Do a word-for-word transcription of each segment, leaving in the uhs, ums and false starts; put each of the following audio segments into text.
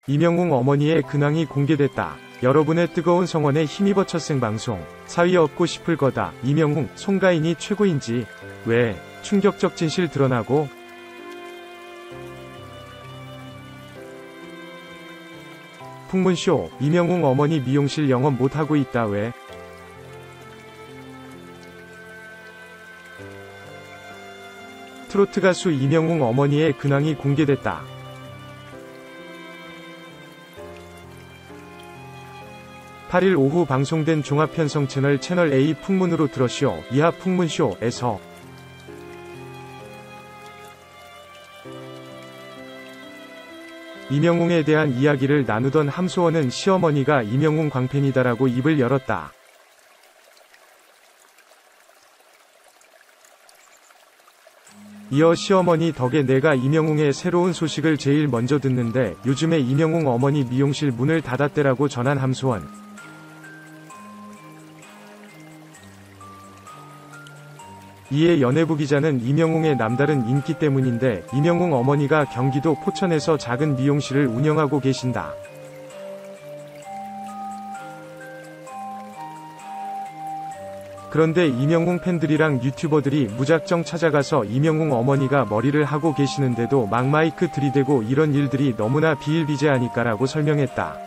이명웅 어머니의 근황이 공개됐다. 여러분의 뜨거운 성원에 힘입어 첫 생방송. 사위 얻고 싶을 거다. 이명웅, 송가인이 최고인지. 왜? 충격적 진실 드러나고. 풍문쇼. 이명웅 어머니 미용실 영업 못하고 있다. 왜? 트로트 가수 이명웅 어머니의 근황이 공개됐다. 팔 일 오후 방송된 종합편성 채널 채널A 풍문으로 들어쇼, 이하 풍문쇼에서 이명웅에 대한 이야기를 나누던 함소원은 시어머니가 이명웅 광팬이다라고 입을 열었다. 이어 시어머니 덕에 내가 이명웅의 새로운 소식을 제일 먼저 듣는데 요즘에 이명웅 어머니 미용실 문을 닫았대라고 전한 함소원. 이에 연예부 기자는 이명웅의 남다른 인기 때문인데 이명웅 어머니가 경기도 포천에서 작은 미용실을 운영하고 계신다. 그런데 이명웅 팬들이랑 유튜버들이 무작정 찾아가서 이명웅 어머니가 머리를 하고 계시는데도 막 마이크 들이대고 이런 일들이 너무나 비일비재하니까라고 설명했다.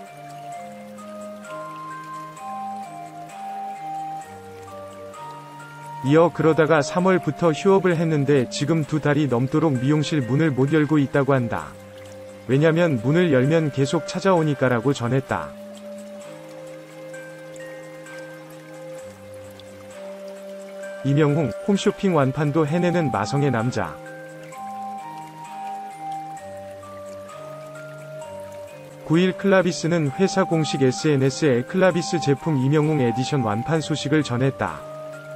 이어 그러다가 삼월부터 휴업을 했는데 지금 두 달이 넘도록 미용실 문을 못 열고 있다고 한다. 왜냐면 문을 열면 계속 찾아오니까라고 전했다. 이명웅, 홈쇼핑 완판도 해내는 마성의 남자. 구 일 클라비스는 회사 공식 에스엔에스에 클라비스 제품 이명웅 에디션 완판 소식을 전했다.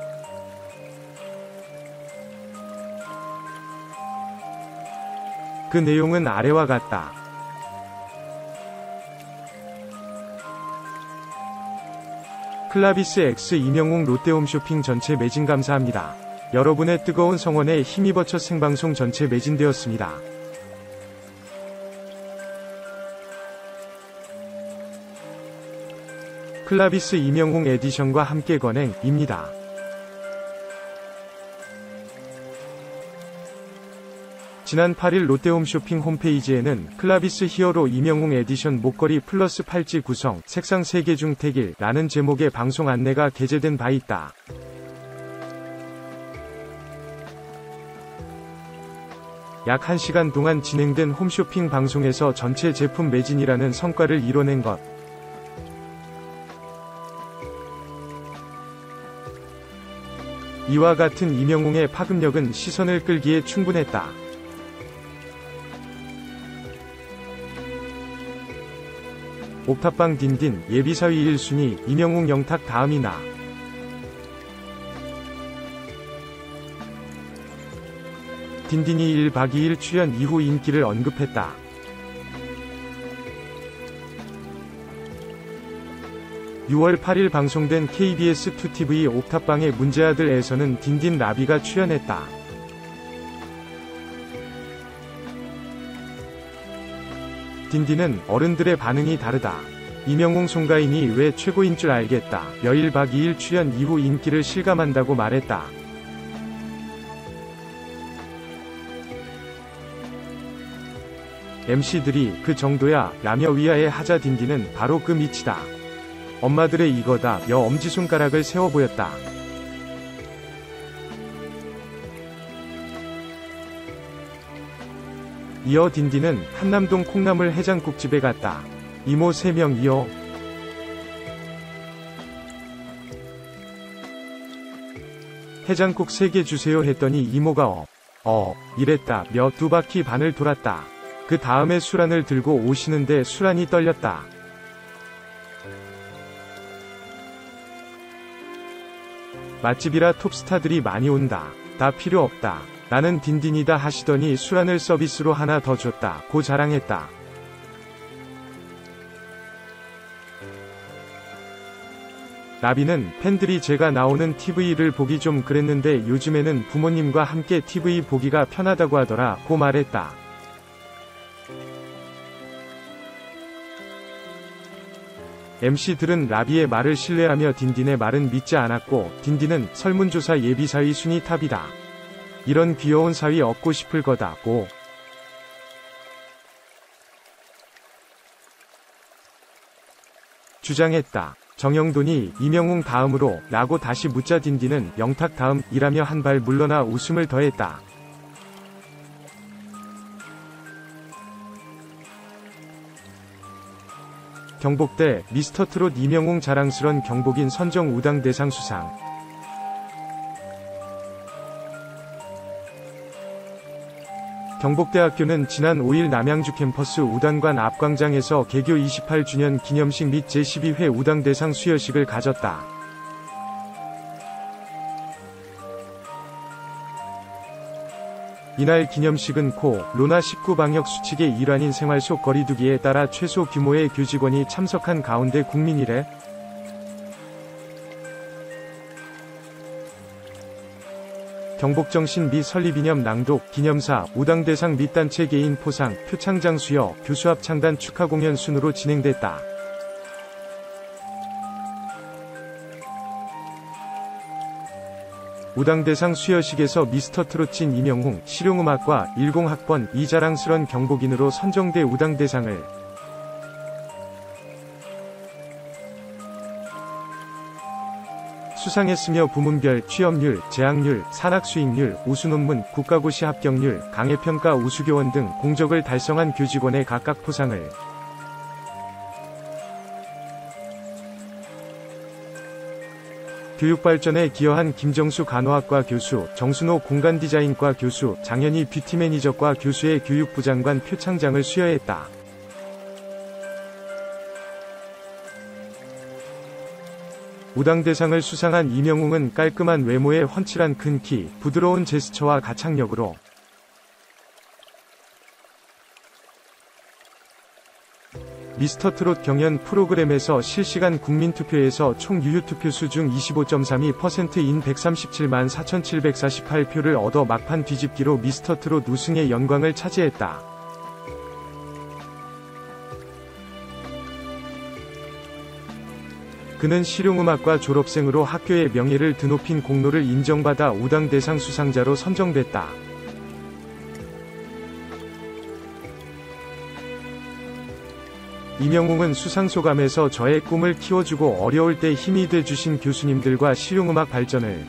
그 내용은 아래와 같다. 클라비스 X 이명웅 롯데홈쇼핑 전체 매진 감사합니다. 여러분의 뜨거운 성원에 힘입어 첫 생방송 전체 매진되었습니다. 클라비스 이명웅 에디션과 함께 건행입니다. 지난 팔 일 롯데홈쇼핑 홈페이지에는 클라비스 히어로 이명웅 에디션 목걸이 플러스 팔찌 구성, 색상 세 개 중 택일 라는 제목의 방송 안내가 게재된 바 있다. 약 한 시간 동안 진행된 홈쇼핑 방송에서 전체 제품 매진이라는 성과를 이뤄낸 것. 이와 같은 이명웅의 파급력은 시선을 끌기에 충분했다. 옥탑방 딘딘, 예비사위 일 순위, 이명웅 영탁 다음이 나. 딘딘이 일 박 이 일 출연 이후 인기를 언급했다. 유월 팔 일 방송된 케이비에스 투 티비 옥탑방의 문제아들에서는 딘딘 라비가 출연했다. 딘딘은 어른들의 반응이 다르다. 이명웅 송가인이 왜 최고인 줄 알겠다. 일 박 이 일 출연 이후 인기를 실감한다고 말했다. 엠씨들이 그 정도야 라며 위아에 하자 딘딘은 바로 그 밑이다. 엄마들의 이거다 며 엄지손가락을 세워 보였다. 이어 딘딘은 한남동 콩나물 해장국집에 갔다. 이모 세 명이요. 해장국 세 개 주세요 했더니 이모가 어, 어, 이랬다 며 두 바퀴 반을 돌았다. 그 다음에 술안을 들고 오시는데 술안이 떨렸다. 맛집이라 톱스타들이 많이 온다. 다 필요 없다. 나는 딘딘이다 하시더니 술안을 서비스로 하나 더 줬다. 고 자랑했다. 라비는 팬들이 제가 나오는 티비를 보기 좀 그랬는데 요즘에는 부모님과 함께 티비 보기가 편하다고 하더라 고 말했다. 엠씨들은 라비의 말을 신뢰하며 딘딘의 말은 믿지 않았고, 딘딘은 설문조사 예비사위 순위 탑이다. 이런 귀여운 사위 얻고 싶을 거다, 고 주장했다. 정영돈이 이명웅 다음으로 라고 다시 묻자 딘딘은 영탁 다음 이라며 한 발 물러나 웃음을 더했다. 경복대 미스터트롯 이명웅 자랑스런 경복인 선정 우당대상 수상. 경복대학교는 지난 오일 남양주 캠퍼스 우단관 앞광장에서 개교 이십팔 주년 기념식 및 제십이 회 우당대상 수여식을 가졌다. 이날 기념식은 코 로나 십구 방역 수칙의 일환인 생활 속 거리두기에 따라 최소 규모의 교직원이 참석한 가운데 국민 일회 경복정신 및 설립이념 낭독, 기념사, 우당대상 및 단체 개인 포상, 표창장 수여, 교수합창단 축하공연 순으로 진행됐다. 우당대상 수여식에서 미스터트롯진 이명웅, 실용음악과 십 학번 이 자랑스런 경복인으로 선정돼 우당대상을 수상했으며 부문별 취업률, 재학률, 산학수익률, 우수논문, 국가고시 합격률, 강해평가 우수교원 등 공적을 달성한 교직원에 각각 포상을 교육발전에 기여한 김정수 간호학과 교수, 정순호 공간디자인과 교수, 장현희 뷰티매니저과 교수의 교육부장관 표창장을 수여했다. 우당대상을 수상한 이명웅은 깔끔한 외모에 훤칠한 큰 키, 부드러운 제스처와 가창력으로 미스터트롯 경연 프로그램에서 실시간 국민투표에서 총 유효투표수 중 이십오 점 삼이 퍼센트인 백삼십칠만 사천칠백사십팔 표를 얻어 막판 뒤집기로 미스터트롯 우승의 영광을 차지했다. 그는 실용음악과 졸업생으로 학교의 명예를 드높인 공로를 인정받아 우당대상 수상자로 선정됐다. 이명웅은 수상소감에서 저의 꿈을 키워주고 어려울 때 힘이 돼주신 교수님들과 실용음악 발전을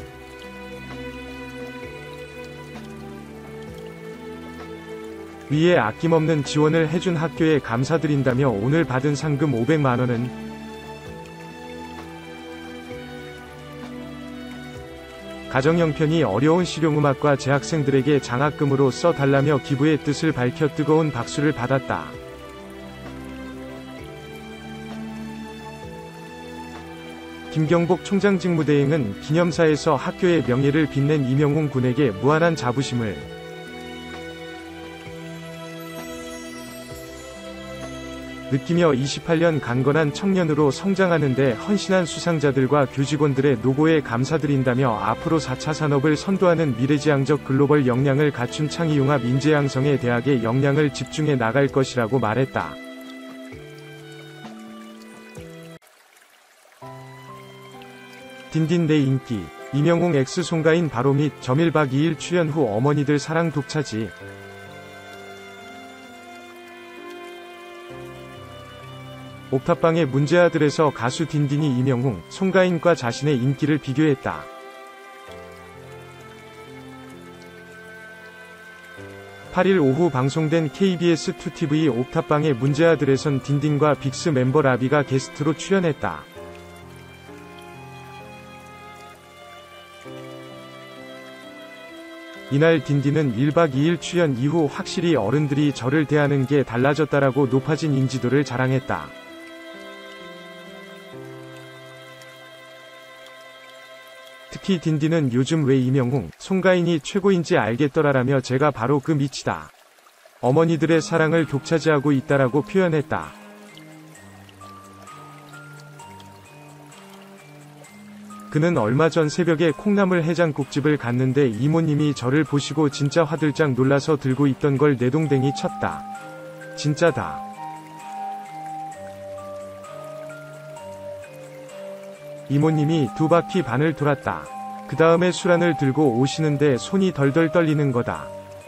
위해 아낌없는 지원을 해준 학교에 감사드린다며 오늘 받은 상금 오백만 원은 가정형편이 어려운 실용음악과 재학생들에게 장학금으로 써달라며 기부의 뜻을 밝혀 뜨거운 박수를 받았다. 김경복 총장 직무대행은 기념사에서 학교의 명예를 빛낸 이명웅 군에게 무한한 자부심을 느끼며 이십팔 년 강건한 청년으로 성장하는 데 헌신한 수상자들과 교직원들의 노고에 감사드린다며 앞으로 사 차 산업을 선도하는 미래지향적 글로벌 역량을 갖춘 창의융합 인재 양성에 대학의 역량을 집중해 나갈 것이라고 말했다. 딘딘 내 인기, 이명웅 X 송가인 바로 및 점일 박 이 일 출연 후 어머니들 사랑 독차지. 옥탑방의 문제아들에서 가수 딘딘이 이명웅, 송가인과 자신의 인기를 비교했다. 팔 일 오후 방송된 케이비에스 투 티비 옥탑방의 문제아들에선 딘딘과 빅스 멤버 라비가 게스트로 출연했다. 이날 딘딘은 일 박 이 일 출연 이후 확실히 어른들이 저를 대하는 게 달라졌다라고 높아진 인지도를 자랑했다. 특히 딘딘은 요즘 왜 이명웅, 송가인이 최고인지 알겠더라라며 제가 바로 그 밑이다. 어머니들의 사랑을 독차지하고 있다라고 표현했다. 그는 얼마 전 새벽에 콩나물 해장국집을 갔는데 이모님이 저를 보시고 진짜 화들짝 놀라서 들고 있던 걸 내동댕이 쳤다. 진짜다. 이모님이 두 바퀴 반을 돌았다. 그 다음에 술안을 들고 오시는데 손이 덜덜 떨리는 거다.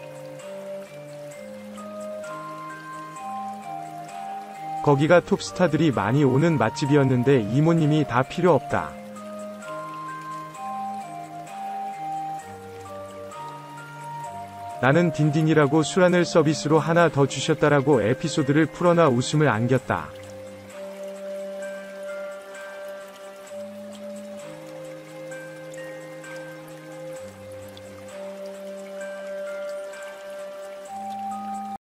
거기가 톱스타들이 많이 오는 맛집이었는데 이모님이 다 필요 없다. 나는 딘딘이라고 술안을 서비스로 하나 더 주셨다라고 에피소드를 풀어놔 웃음을 안겼다.